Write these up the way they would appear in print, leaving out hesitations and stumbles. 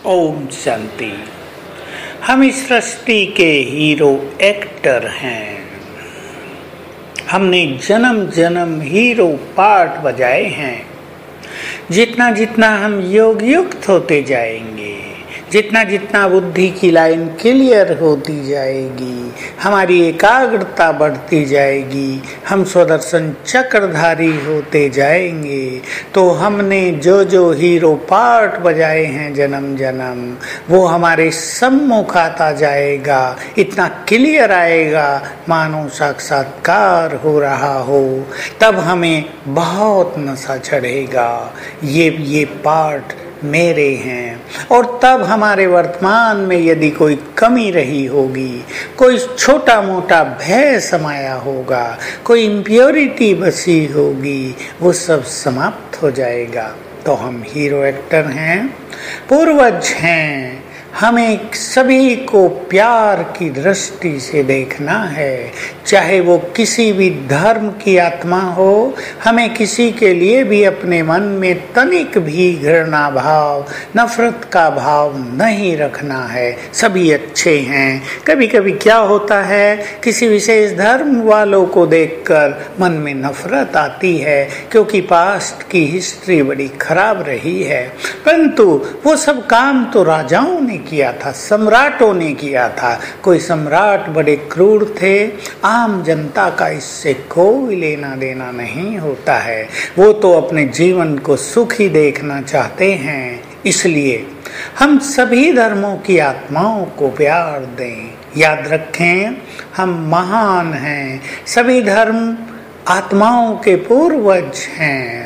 ओम शांति। हम इस सृष्टि के हीरो एक्टर हैं। हमने जन्म जन्म हीरो पार्ट बजाए हैं। जितना जितना हम योग युक्त होते जाएंगे, जितना जितना बुद्धि की लाइन क्लियर होती जाएगी, हमारी एकाग्रता बढ़ती जाएगी, हम स्वदर्शन चक्रधारी होते जाएंगे, तो हमने जो जो हीरो पार्ट बजाए हैं जन्म जन्म, वो हमारे सम्मुख आता जाएगा। इतना क्लियर आएगा मानो साक्षात्कार हो रहा हो। तब हमें बहुत नशा चढ़ेगा, ये पार्ट मेरे हैं। और तब हमारे वर्तमान में यदि कोई कमी रही होगी, कोई छोटा मोटा भय समाया होगा, कोई इम्प्योरिटी बसी होगी, वो सब समाप्त हो जाएगा। तो हम हीरो एक्टर हैं, पूर्वज हैं। हमें सभी को प्यार की दृष्टि से देखना है, चाहे वो किसी भी धर्म की आत्मा हो। हमें किसी के लिए भी अपने मन में तनिक भी घृणा भाव, नफरत का भाव नहीं रखना है। सभी अच्छे हैं। कभी कभी क्या होता है, किसी विशेष धर्म वालों को देखकर मन में नफरत आती है, क्योंकि पास्ट की हिस्ट्री बड़ी खराब रही है। परंतु वो सब काम तो राजाओं ने किया था, सम्राटों ने किया था। कोई सम्राट बड़े क्रूर थे, आम जनता का इससे कोई लेना देना नहीं होता है। वो तो अपने जीवन को सुखी देखना चाहते हैं। इसलिए हम सभी धर्मों की आत्माओं को प्यार दें। याद रखें, हम महान हैं। सभी धर्म आत्माओं के पूर्वज हैं।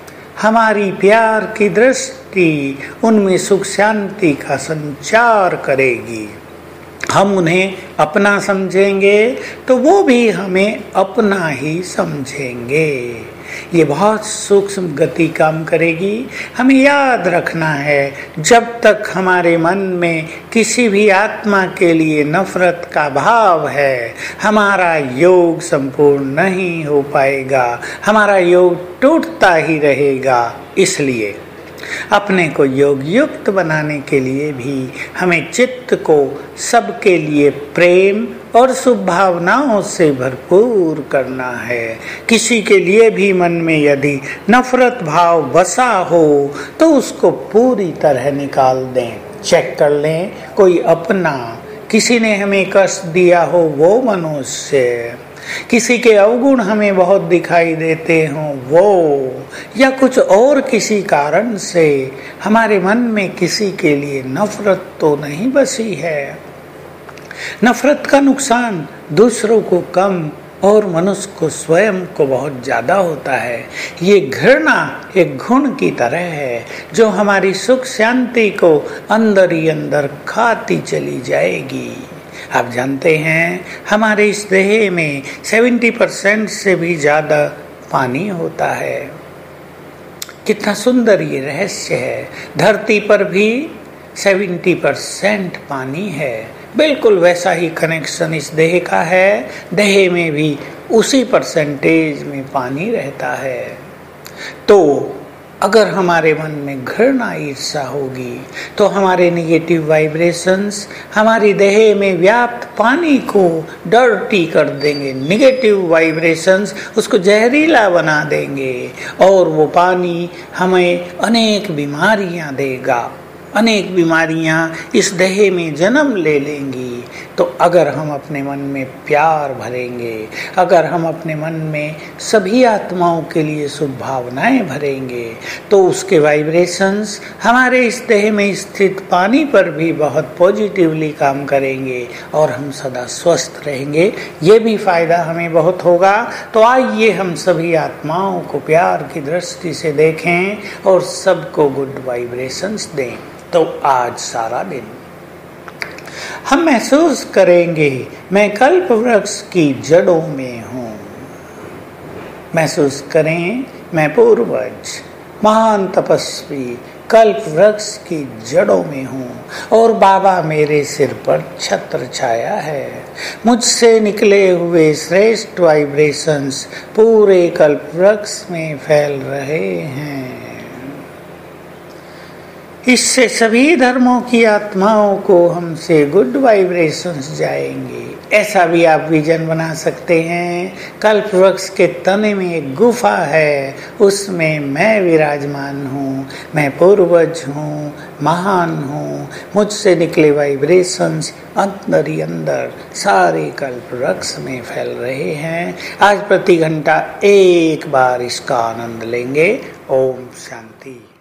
हमारी प्यार की दृष्टि उनमें सुख शांति का संचार करेगी। हम उन्हें अपना समझेंगे तो वो भी हमें अपना ही समझेंगे। ये बहुत सूक्ष्म गति काम करेगी। हमें याद रखना है, जब तक हमारे मन में किसी भी आत्मा के लिए नफरत का भाव है, हमारा योग संपूर्ण नहीं हो पाएगा। हमारा योग टूटता ही रहेगा। इसलिए अपने को योग युक्त बनाने के लिए भी हमें चित्त को सबके लिए प्रेम और शुभ भावनाओं से भरपूर करना है। किसी के लिए भी मन में यदि नफरत भाव बसा हो तो उसको पूरी तरह निकाल दें। चेक कर लें, कोई अपना, किसी ने हमें कष्ट दिया हो वो मनुष्य, किसी के अवगुण हमें बहुत दिखाई देते हों वो, या कुछ और किसी कारण से हमारे मन में किसी के लिए नफरत तो नहीं बसी है। नफरत का नुकसान दूसरों को कम और मनुष्य को स्वयं को बहुत ज्यादा होता है। ये घृणा एक घुन की तरह है जो हमारी सुख शांति को अंदर ही अंदर खाती चली जाएगी। आप जानते हैं, हमारे इस देह में 70% से भी ज्यादा पानी होता है। कितना सुंदर ये रहस्य है। धरती पर भी 70% पानी है। बिल्कुल वैसा ही कनेक्शन इस देह का है। देह में भी उसी परसेंटेज में पानी रहता है। तो अगर हमारे मन में घृणा ईर्ष्या होगी तो हमारे निगेटिव वाइब्रेशंस हमारी देह में व्याप्त पानी को डर्टी कर देंगे। निगेटिव वाइब्रेशंस उसको जहरीला बना देंगे और वो पानी हमें अनेक बीमारियां देगा। अनेक बीमारियां इस देह में जन्म ले लेंगी। तो अगर हम अपने मन में प्यार भरेंगे, अगर हम अपने मन में सभी आत्माओं के लिए शुभ भावनाएं भरेंगे, तो उसके वाइब्रेशंस हमारे इस देह में स्थित पानी पर भी बहुत पॉजिटिवली काम करेंगे और हम सदा स्वस्थ रहेंगे। ये भी फायदा हमें बहुत होगा। तो आइए हम सभी आत्माओं को प्यार की दृष्टि से देखें और सबको गुड वाइब्रेशंस दें। तो आज सारा दिन हम महसूस करेंगे, मैं कल्प वृक्ष की जड़ों में हूँ। महसूस करें, मैं पूर्वज महान तपस्वी कल्प वृक्ष की जड़ों में हूँ और बाबा मेरे सिर पर छत्र छाया है। मुझसे निकले हुए श्रेष्ठ वाइब्रेशंस पूरे कल्प वृक्ष में फैल रहे हैं। इससे सभी धर्मों की आत्माओं को हमसे गुड वाइब्रेशंस जाएंगे। ऐसा भी आप विजन बना सकते हैं। कल्प वृक्ष के तने में एक गुफा है, उसमें मैं विराजमान हूँ, मैं पूर्वज हूँ, महान हूँ, मुझसे निकले वाइब्रेशंस अंदर ही अंदर सारे कल्प वृक्ष में फैल रहे हैं। आज प्रति घंटा एक बार इसका आनंद लेंगे। ओम शांति।